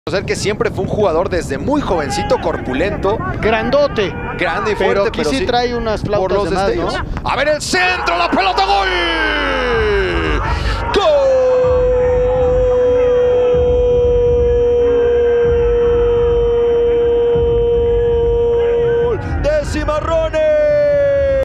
Ser que siempre fue un jugador desde muy jovencito, corpulento, grandote, grande y fuerte, pero aquí sí trae unas flautas por los de más, destellos. ¿no? A ver el centro, la pelota, gol.